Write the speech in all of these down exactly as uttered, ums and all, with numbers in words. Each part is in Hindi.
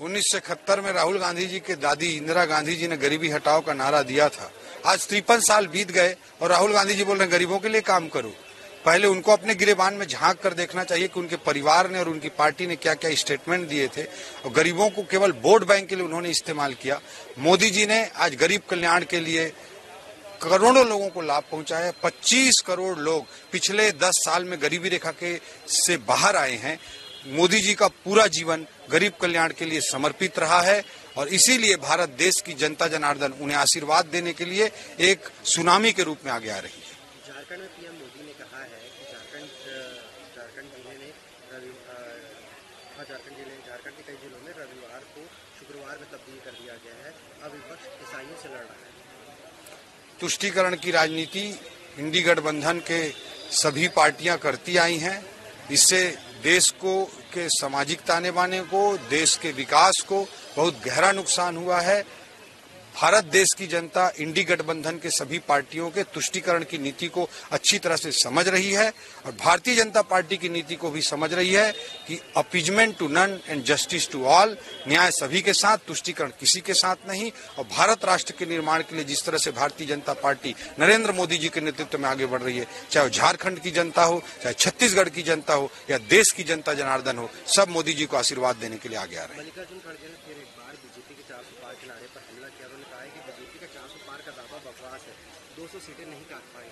उन्नीस सौ इकहत्तर में राहुल गांधी जी के दादी इंदिरा गांधी जी ने गरीबी हटाओ का नारा दिया था। आज तिरपन साल बीत गए और राहुल गांधी जी बोल रहे हैं गरीबों के लिए काम करो। पहले उनको अपने गिरेबान में झांक कर देखना चाहिए कि उनके परिवार ने और उनकी पार्टी ने क्या क्या स्टेटमेंट दिए थे और गरीबों को केवल वोट बैंक के लिए उन्होंने इस्तेमाल किया। मोदी जी ने आज गरीब कल्याण के लिए करोड़ों लोगों को लाभ पहुंचाया है। पच्चीस करोड़ लोग पिछले दस साल में गरीबी रेखा के से बाहर आए हैं। मोदी जी का पूरा जीवन गरीब कल्याण के लिए समर्पित रहा है और इसीलिए भारत देश की जनता जनार्दन उन्हें आशीर्वाद देने के लिए एक सुनामी के रूप में आगे आ रही है। झारखंड में पीएम मोदी ने कहा है कि झारखंड झारखंड जिले ने झारखंड जिले झारखंड के कई जिलों में रविवार को शुक्रवार में तब्दील कर दिया गया है। अब विपक्ष ईसाइयों से लड़ रहा है। तुष्टीकरण की राजनीति इंडी गठबंधन के सभी पार्टियां करती आई हैं। इससे देश को के सामाजिक ताने बाने को, देश के विकास को बहुत गहरा नुकसान हुआ है। भारत देश की जनता इंडी गठबंधन के सभी पार्टियों के तुष्टीकरण की नीति को अच्छी तरह से समझ रही है और भारतीय जनता पार्टी की नीति को भी समझ रही है कि appeasement to none and justice to all, न्याय सभी के साथ, तुष्टीकरण किसी के साथ नहीं। और भारत राष्ट्र के निर्माण के लिए जिस तरह से भारतीय जनता पार्टी नरेंद्र मोदी जी के नेतृत्व में आगे बढ़ रही है, चाहे वो झारखंड की जनता हो, चाहे छत्तीसगढ़ की जनता हो या देश की जनता जनार्दन हो, सब मोदी जी को आशीर्वाद देने के लिए आगे आ रहे हैं। मल्लिकार्जुन खड़गे ने फिर एक बार बीजेपी के चार सौ पार के नारे पर हमला किया। उन्होंने कहा है कि बीजेपी का चार सौ पार का दावा बकवास है, दो सौ सीटें नहीं काट पाएंगे।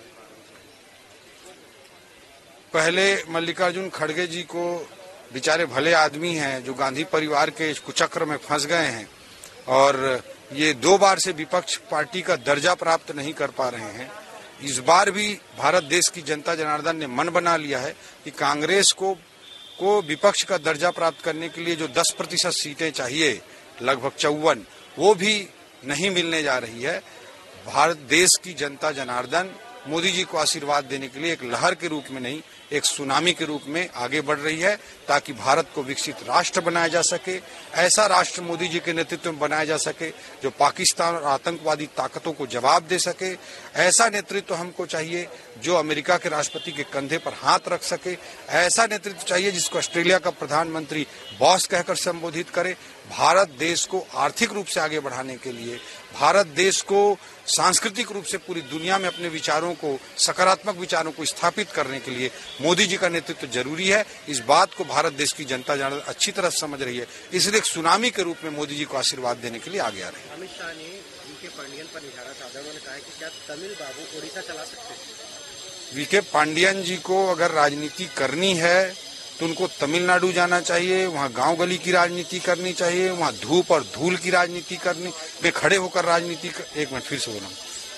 पहले मल्लिकार्जुन खड़गे जी को बेचारे भले आदमी हैं जो गांधी परिवार के कुचक्र में फंस गए हैं और ये दो बार से विपक्ष पार्टी का दर्जा प्राप्त नहीं कर पा रहे हैं। इस बार भी भारत देश की जनता जनार्दन ने मन बना लिया है कि कांग्रेस को को विपक्ष का दर्जा प्राप्त करने के लिए जो दस प्रतिशत सीटें चाहिए, लगभग चौवन, वो भी नहीं मिलने जा रही है। भारत देश की जनता जनार्दन मोदी जी को आशीर्वाद देने के लिए एक लहर के रूप में नहीं, एक सुनामी के रूप में आगे बढ़ रही है ताकि भारत को विकसित राष्ट्र बनाया जा सके। ऐसा राष्ट्र मोदी जी के नेतृत्व में बनाया जा सके जो पाकिस्तान और आतंकवादी ताकतों को जवाब दे सके। ऐसा नेतृत्व हमको चाहिए जो अमेरिका के राष्ट्रपति के कंधे पर हाथ रख सके। ऐसा नेतृत्व चाहिए जिसको ऑस्ट्रेलिया का प्रधानमंत्री बॉस कहकर संबोधित करे। भारत देश को आर्थिक रूप से आगे बढ़ाने के लिए, भारत देश को सांस्कृतिक रूप से पूरी दुनिया में अपने विचारों को, सकारात्मक विचारों को स्थापित करने के लिए मोदी जी का नेतृत्व जरूरी है। इस बात को भारत देश की जनता जनार्दन अच्छी तरह समझ रही है, इसलिए एक सुनामी के रूप में मोदी जी को आशीर्वाद देने के लिए आगे आ रहे हैं। अमित शाह ने वीके पांडियन पर निशाना साधा। उन्होंने कहा कि क्या तमिल बाबू ओडिशा चला सकते हैं? वीके पांडियन जी को अगर राजनीति करनी है तो उनको तमिलनाडु जाना चाहिए, वहाँ गांव गली की राजनीति करनी चाहिए, वहाँ धूप और धूल की राजनीति करनी में खड़े होकर राजनीति कर... एक मिनट फिर से बोला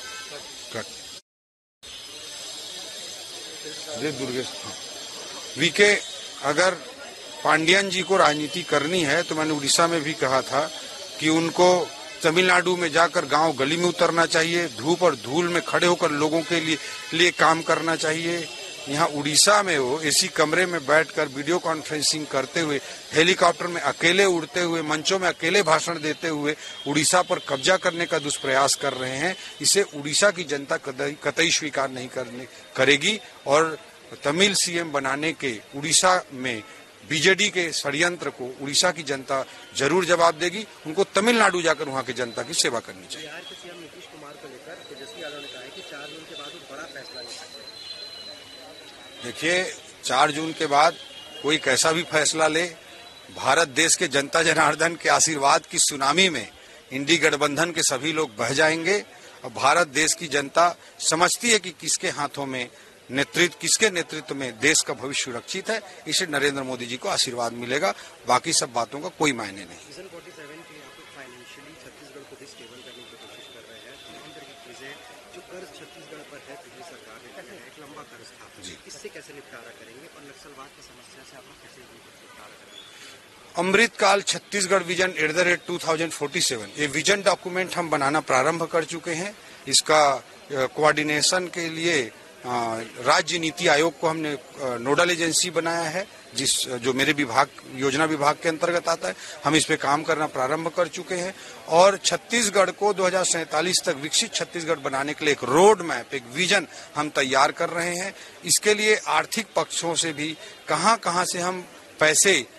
दुर्गेश। वीके अगर पांडियन जी को राजनीति करनी है तो मैंने उड़ीसा में भी कहा था कि उनको तमिलनाडु में जाकर गांव गली में उतरना चाहिए, धूप और धूल में खड़े होकर लोगों के लिए लिए काम करना चाहिए। यहाँ उड़ीसा में वो एसी कमरे में बैठकर वीडियो कॉन्फ्रेंसिंग करते हुए, हेलीकॉप्टर में अकेले उड़ते हुए, मंचों में अकेले भाषण देते हुए उड़ीसा पर कब्जा करने का दुष्प्रयास कर रहे हैं। इसे उड़ीसा की जनता कतई स्वीकार नहीं करने करेगी और तमिल सीएम बनाने के उड़ीसा में बीजेडी के षड्यंत्र को उड़ीसा की जनता जरूर जवाब देगी। उनको तमिलनाडु जाकर वहाँ की जनता की सेवा करनी चाहिए। बिहार के सीएम नीतीश कुमार को लेकर तेजस्वी यादव ने कहा है कि चार जून के बाद वो बड़ा फैसला ले सकते हैं। देखिए, चार जून के बाद कोई कैसा भी फैसला ले, भारत देश के जनता जनार्दन के आशीर्वाद की सुनामी में इंडी गठबंधन के सभी लोग बह जाएंगे और भारत देश की जनता समझती है कि किसके हाथों में नेतृत्व, किसके नेतृत्व में देश का भविष्य सुरक्षित है। इसे नरेंद्र मोदी जी को आशीर्वाद मिलेगा, बाकी सब बातों का कोई मायने नहीं। विजन फोर्टी सेवन के आप फाइनेंशियली छत्तीसगढ़ को भी स्टेबल करने की कोशिश कर रहे हैं। तमाम तरह की चीजें जो कर्ज छत्तीसगढ़ पर है, पिछली सरकार ने किया है, एक लंबा कर्ज था, इससे कैसे निपटारा करेंगे और नक्सलवाद की समस्या से आप कैसे निपटारा करेंगे? अमृतकाल Chhattisgarh vision at the rate two thousand forty seven ये विजन डॉक्यूमेंट हम बनाना प्रारंभ कर चुके हैं। इसका कोऑर्डिनेशन के लिए राज्य नीति आयोग को हमने नोडल एजेंसी बनाया है, जिस जो मेरे विभाग योजना विभाग के अंतर्गत आता है। हम इस पे काम करना प्रारंभ कर चुके हैं और छत्तीसगढ़ को दो हज़ार सैंतालीस तक विकसित छत्तीसगढ़ बनाने के लिए एक रोड मैप, एक विजन हम तैयार कर रहे हैं। इसके लिए आर्थिक पक्षों से भी कहां कहां से हम पैसे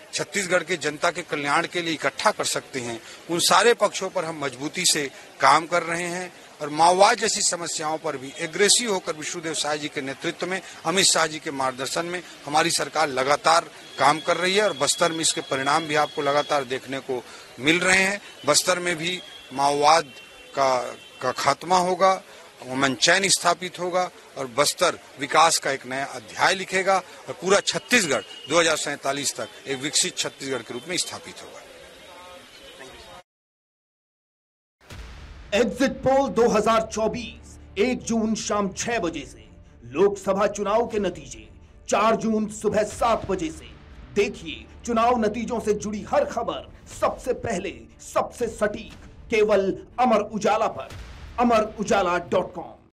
छत्तीसगढ़ के जनता के कल्याण के लिए इकट्ठा कर सकते हैं, उन सारे पक्षों पर हम मजबूती से काम कर रहे हैं। और माओवाद जैसी समस्याओं पर भी एग्रेसिव होकर विष्णुदेव साय जी के नेतृत्व में, अमित शाह जी के मार्गदर्शन में हमारी सरकार लगातार काम कर रही है और बस्तर में इसके परिणाम भी आपको लगातार देखने को मिल रहे हैं। बस्तर में भी माओवाद का, का खात्मा होगा, अमन चैन स्थापित होगा और बस्तर विकास का एक नया अध्याय लिखेगा और पूरा छत्तीसगढ़ दो हज़ार सैंतालीस तक एक विकसित छत्तीसगढ़ के रूप में स्थापित होगा। एग्जिट पोल दो हज़ार चौबीस एक जून शाम छह बजे से, लोकसभा चुनाव के नतीजे चार जून सुबह सात बजे से। देखिए चुनाव नतीजों से जुड़ी हर खबर सबसे पहले, सबसे सटीक, केवल अमर उजाला पर, अमर उजाला डॉट कॉम।